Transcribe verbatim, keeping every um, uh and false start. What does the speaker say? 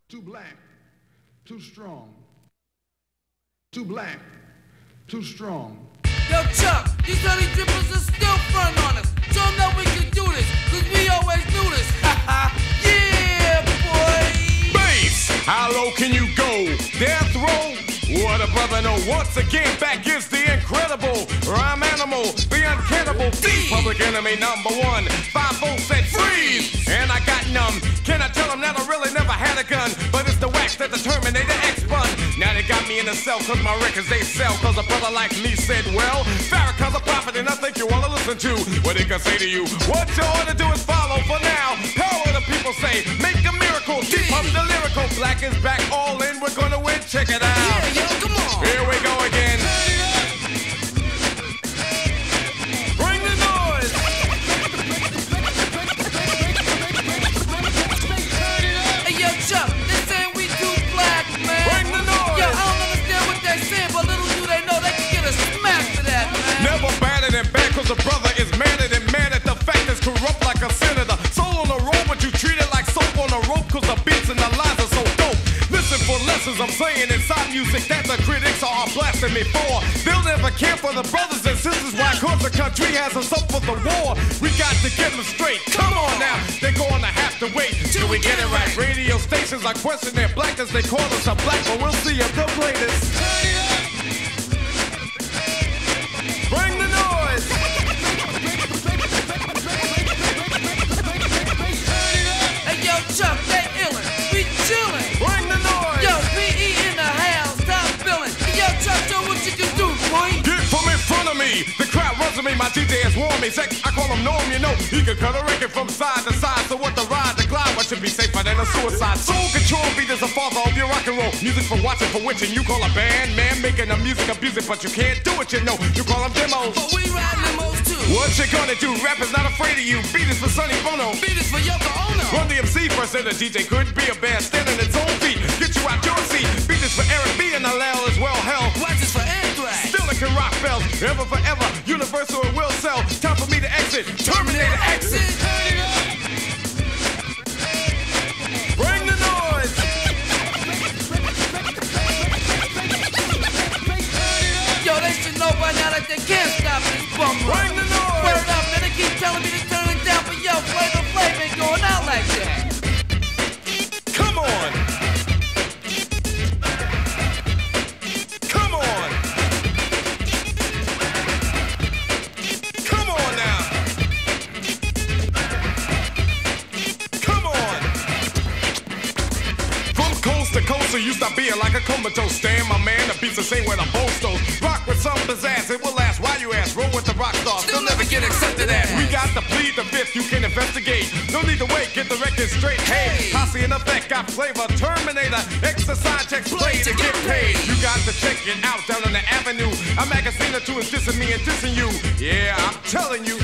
Too black, too strong. Too black, too strong. Yo, Chuck, these honey drippers are still front on us. Show them that we can do this, cause we always do this. Yeah, boy! Bass, how low can you go? Death row? What a brother know. Once again, back is the incredible rhyme animal, the uncannibal thief, public enemy number one. Five volts said freeze, and I got numb. Can I tell them that I really never had a gun? But it's the wax that the Terminator X spun. Now they got me in the cell, cause my records they sell. Cause a brother like me said, well, Farrakhan's a prophet, and I think you wanna listen to what he can say to you. What you ought to do is follow for now. Power the people say, make a miracle, deep up the lyrical. Black is back, all in, we're gonna win, check it out. Yeah, yo, come on. Here we go again. Bring the noise. Hey, yo, Chuck, they saying we too black, man. Bring the noise. Yo, I don't understand what they're saying, but little do they know they can get a smack for that, man. Never badder than bad, cause a brother is madder than mad at the fact that's corrupt like a senator. Soul on the road, but you treat it like soap on a rope, cause the beats and the lines are so dope. Listen for lessons I'm saying inside music that the critics are blasting me for. They'll never care for the brothers and sisters. Why? Cause the country has us up for the war. We got to get them straight. Come on now, they're gonna have to wait till we get it right. Radio stations are questioning their blackness. They call us a black, but we'll see if they'll play this. Bring the noise. Hey, yo, Chuck, they illin'. We chillin'. Bring the noise. Yo, P E in the house, top billin'. Hey, yo, Chuck, show what you can do, boy. Get from in front of me. The crowd runs to me. My D J has warned me. Sex, I call him Norm, you know. He can cut a record from side to side. So what the ride, the glide, what should be safer than a suicide? Soul control beat is the father of your rock and roll. Music for watching, for witching. You call a band, man, making the music abuse it, but you can't do it, you know. You call them demos. But we ride limos too. What you gonna do? Rap is not afraid of you. Beat is for Sonny Bono. Beat is for Yoko Ono. Run the M C first, and the D J could be a band standing its own feet. Get you out your seat. Beat is for Eric B and Allel as well. Hell, Wax is for Anthrax. still it can rock bells. Ever forever, universal it will sell. Time for me to exit. Terminator exit. Bring the noise. Yo, they should know by now that they can't stop this bum run. Bring the noise. Word up, man, they keep telling me to turn it down, but yo, Flavor Flav ain't going out like that. Come on. Come on. Come on now. Come on. From coast to coast, so you stop being like a comatose. Stand, my man, the beats the same where the bow stones. Rock with some pizzazz, it will last. Why you ask? Roll with the rock stars. Still never get accepted as. We got to plead the fifth, you can investigate. No need to wait, get the record straight. Hey, Posse in effect, got flavor. Terminator, exercise checks play to get paid. You got to check it out down on the avenue. A magazine or two is dissing me and dissing you. Yeah, I'm telling you.